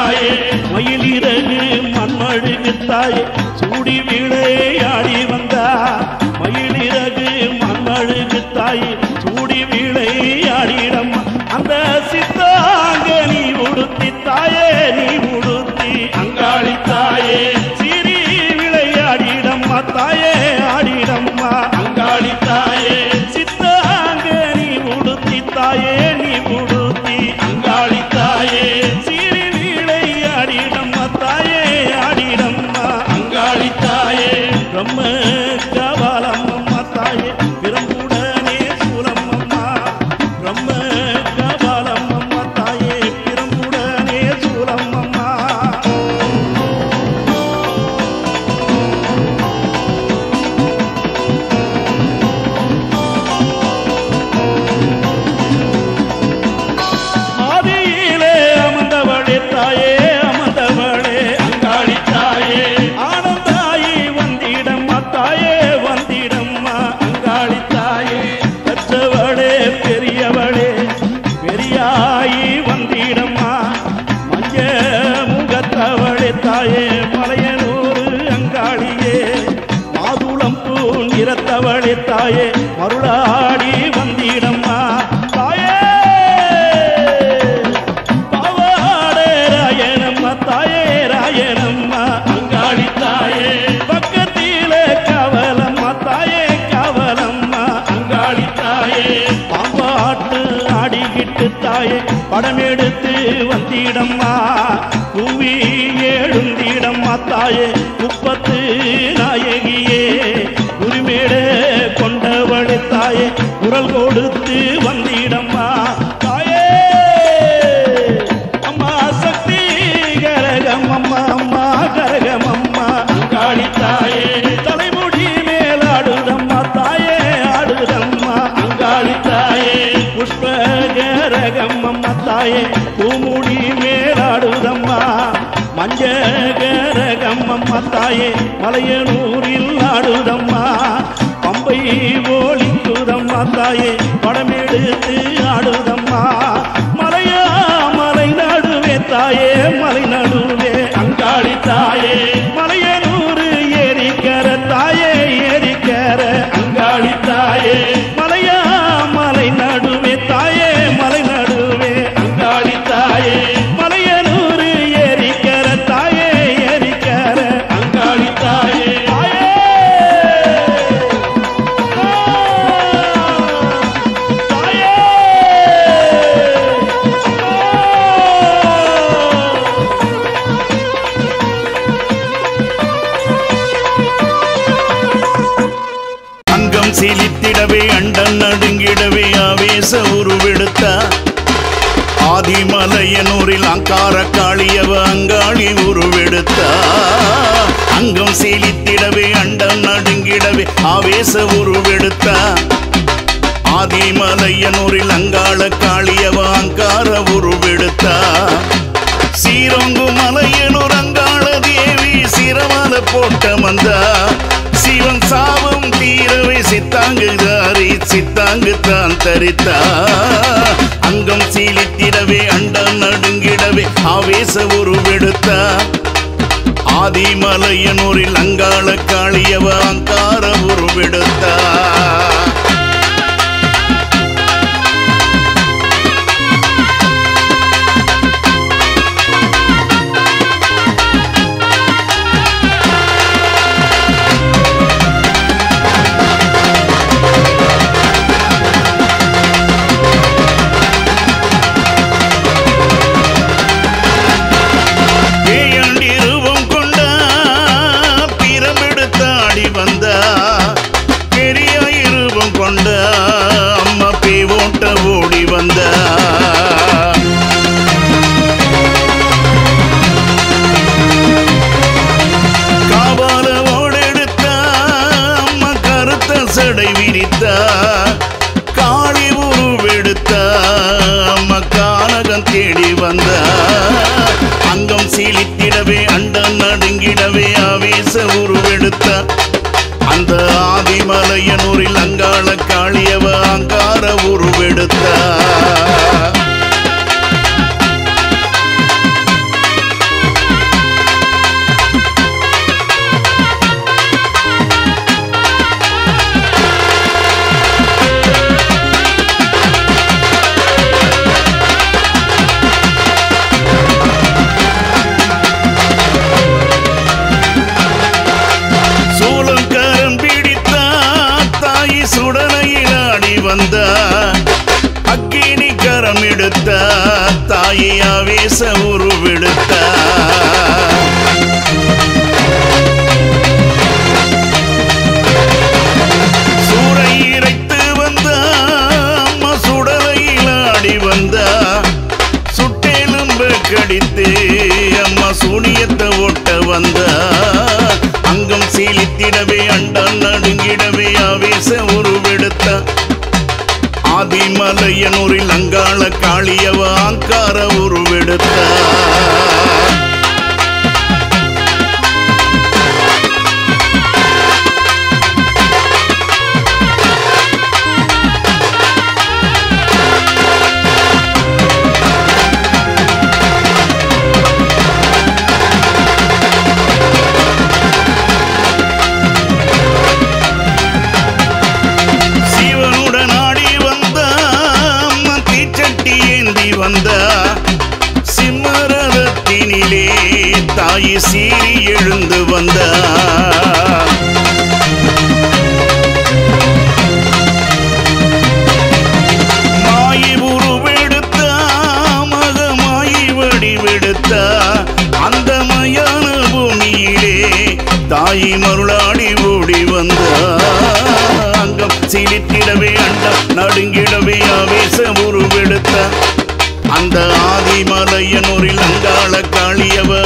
தாயே மயிலிறகு மண்மழுகு தாயே சூடி விளையாடி வந்தா மயிலிறகு மண்மழுகு தாயே சூடி விளையாடிடம்மா அந்த சித்தாங்க நீ உடுத்தி தாயே நீ உடுத்தி அங்காளி தாயே சிறி விளையாடிடம்மா தாயே ஆடிடம்மா அங்காளி தாயே சித்தாங்க நீ உடுத்தி தாயே நீ உடுத்தி அங்காளி தாயே சிறி விளையாடிடம்மா தாயே ஆடிடம்மா அங்காளி தாயே பிரம்ம கபாலம்மம்மா தாயே பிரம்புடனே சூலம்மம்மா பிரம்ம கபாலம்மம்மா தாயே பிரம்புடனே சூலம்மம்மா ஆதியிலே அமர்ந்தவளே தாயே அமர்ந்தவளே அங்காளி தாயே ஆனந்தாயி வந்திடம்மா தாயே வந்திடம்மா அங்காளி தாயே பெற்றவளே பெரியவளே பெரியாயி வந்திடம்மா மஞ்ச முகத்தவளே தாயே மலையனூர் அங்காளியே மாதுளம் பூ நிறத்தவளே தாயே மருளாடி வந்திடம்மா தாயே பாவாடே ராயனம்மா தாயே ராயனம்மா அங்காளி தாயே பக்கத்திலே காவலம்மா தாயே காவலம்மா அங்காளி தாயே பாம்பாட்டு ஆடிக்கிட்டு தாயே படமெடுத்து வந்திடம்மா கூவி எழுந்திடம்மா தாயே முப்பத்து நாயகியே உரிமேட கொண்டவளே தாயே குரல் கொடுத்து வந்திடம்மா தாயே அம்மா சக்தி கரகமம்மா அம்மா கரகமம்மா அங்காளி தாயே தலைமுடி மேலாடுதம்மா தாயே ஆடுதம்மா அங்காளி தாயே புஷ்ப கரகமம்மா தாயே பூமுடி மேலாடுதம்மா மஞ்ச கரகமம்மா தாயே மலையனூரில் ஆடுதம்மா பம்பை ஓலிக்குதம்மா தாயே படமெடுத்து ஆடுதம்மா மலையா மலை நடுவே தாயே மலை நடுவே அங்காளி தாயே மலையனூர் ஏரிக்கர தாயே ஏரிக்கர அங்காளி தாயே மலையா மலை நடுவே தாயே மலை நடுவே அங்காளி தாயே மலையனூர் ஏரிக்கர தாயே ஏரிக்கர அங்காளி தாயே அங்கம் சீலித்திடவே அண்டன் நடுங்கிடவே ஆவேச உருவெடுத்தா ஆதிமலையனூரில் அங்கார காளியவ அங்காளி உருவெடுத்தா அங்கம் சீலித்திடவே அண்டன் நடுங்கிடவே ஆவேச உருவெடுத்தா ஆதிமலையனூரில் அங்காள காளியவ அங்கார உருவெடுத்தா சீரொங்கு மலையனூர் அங்காள தேவி சிரமல போட்ட மந்தா சிவன் சாபம் தீரவே சித்தாங்கு தாரி சித்தாங்கு தான் தரித்தா அங்கம் சீலித்திடவே அண்டம் நடுங்கிடவே ஆவேச உருவெடுத்தா ஆதிமலையனூரில் அங்காள காளியவ அங்கார உருவெடுத்தா சீலித்திடவே அண்டம் நடுங்கிடவே ஆவேச உருவெடுத்த அந்த ஆதிமலையனூரில் அங்காள காளியவ அங்கார உருவெடுத்த ஆவேச உருவெடுத்தார். சூறை இறைத்து வந்த அம்மா சுடலையில் ஆடி வந்த சுட்டெலும்பு கடித்து அம்மா சூனியத்தை ஓட்ட வந்த அங்கம் சீலித்திடவே அண்டான் நடுங்கிடவே ஆவேச உருவெடுத்த ஆதிமலையனூரில் அங்காள காளியவ ஆங்கார உருவெடுத்த சிம்மரதத்தினிலே தாய் சீறி எழுந்து வந்த மாயி உருவெடுத்த மகமாயி வடிவெடுத்த அந்த மயான பூமியிலே தாய் மருளாடி ஓடி வந்த அங்கம் சீலித்திடவே அண்டம் நடுங்கிடவே ஆவேச உருவெடுத்த அந்த ஆதிமலையனூரில் அங்காள காளியவ